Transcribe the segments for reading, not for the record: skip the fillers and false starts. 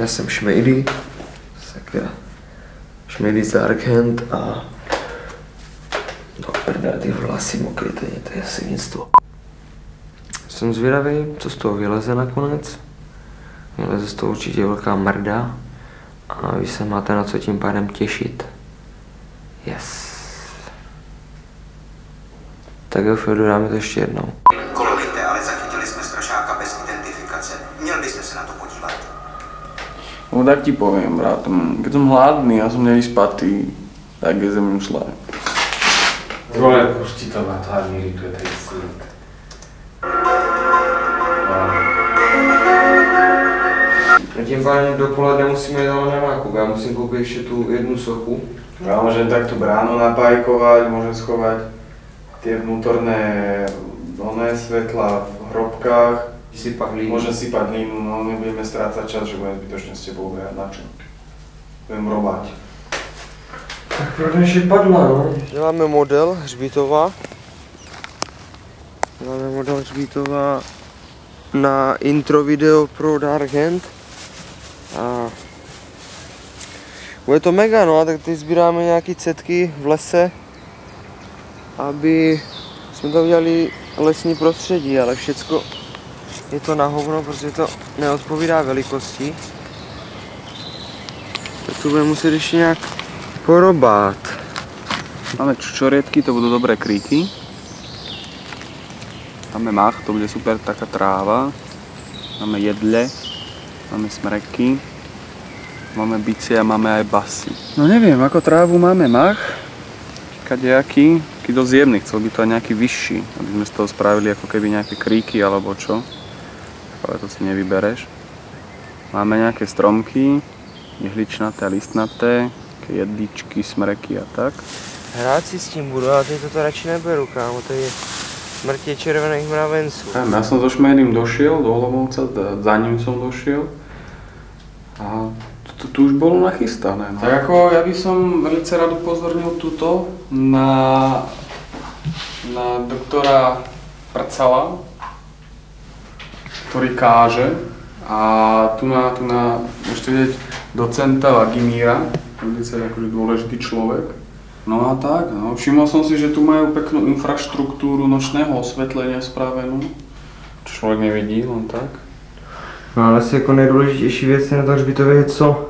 Já jsem Šmejdy, sakra, Šmejdy z Dark Hand a no prdá, ty vlasy mokrý, to je svinstvo. Jsem zvědavý, co z toho vyleze nakonec. Vyleze z toho určitě velká mrda a vy se máte na co tím pádem těšit. Yes. Tak jo, Fjodor, dáme to ještě jednou. Kolovejte, ale zachytili jsme strašáka bez identifikace. Měl byste se na to podívat. No tak ti poviem, brat, keď som hladný a som nevyspatý, tak je ze mňu zlé. Vole, pustí to na to a irituje ten sníh. A tím pádem dopoledne musíme jít na nákup. Já musím koupit ještě tu jednu sochu. Ja môžem takto bránu napajkovať, môžem schovať tie vnútorné svetla v hrobkách. Sypať hlínu. Môžem sypať hlínu, no nebudeme strácať čas, že budem zbytočne s tebou behať, na čo? Budem robať. Tak pro dnešek padla, no. Děláme model hřbitova. Na intro video pro Dark Hand. A bude to mega, no, tak teď sbíráme nějaký cetky v lese, aby jsme tam udělali lesní prostředí, ale všecko je to na hovno, protože to neodpovídá velikosti. Tak to budeme muset ještě nějak porobát. Máme čučoriedky, to budú dobré kryty. Máme mach, to bude super taká tráva. Máme jedle, máme smreky. Máme bicie a máme aj basy. No neviem, ako trávu máme mach. Kadejaký, taký dosť jemný, chcel by to aj nejaký vyšší, aby sme z toho spravili ako keby nejaké kríky alebo čo. Ale to si nevybereš. Máme nejaké stromky, jehličnaté a listnaté, jedličky, smreky a tak. Hrát si s tím budu, ale teď to radši neberu, kámo, to je smrtě červených mravenců. Ja som so Šmejdym došiel do Olomouca, za ním som došiel. A tu už bolo nachystané. No. Tak ako ja by som velice rád upozornil tuto na doktora Prcala, ktorý káže. A tu na môžete vidieť docenta Vladimíra, velice akože dôležitý človek. No a tak, no, všimol som si, že tu majú peknú infraštruktúru nočného osvetlenia spravenú. Čo človek nevidí, len tak. No ale asi jako nejdůležitější věc je na to hřbitově je co?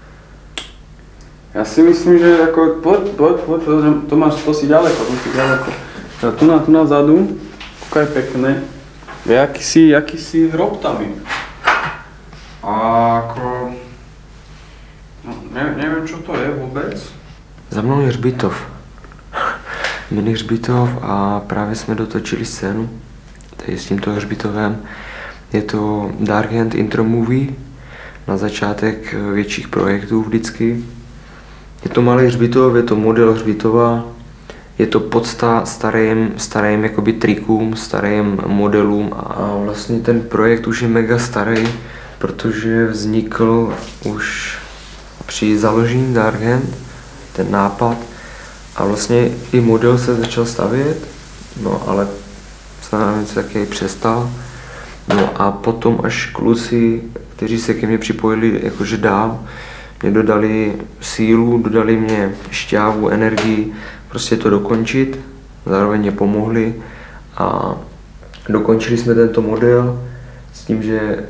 Ja si myslím, že ako, poď, to si ďaleko. Tu na zadu, kúkaj pekné, je akýsi hrob tam je. A ako, no, neviem čo to je vôbec. Za mnou je hřbitov. Mini hřbitov a právě jsme dotočili scénu tady s tímto hřbitovem. Je to Dark Hand intro movie na začátek větších projektů vždycky. Je to malý hřbitov, je to model hřbitova, je to podsta starým jakoby trikům, starým modelům a vlastně ten projekt už je mega starý, protože vznikl už při založení Dark Hand, ten nápad a vlastně i model se začal stavět, no ale znamená se taky přestal. No a potom až kluci, kteří se ke mně připojili jakože dál, mě dodali sílu, dodali mě šťávu, energii, prostě to dokončit, zároveň mě pomohli a dokončili jsme tento model s tím, že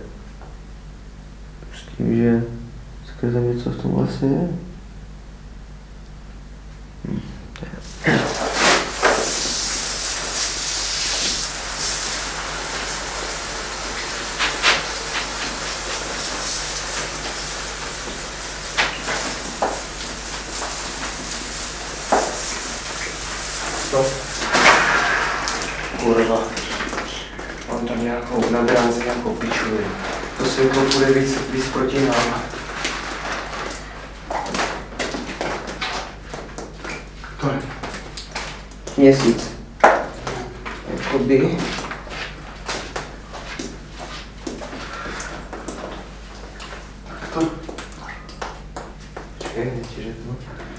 skoro tam něco v tom vlastně je. Kurva, mám tam nějakou nabránzi, nějakou pičuli. To světlo bude víc proti nám. To je? Měsíc. Jakoby. To? Počkej, ti řeknu.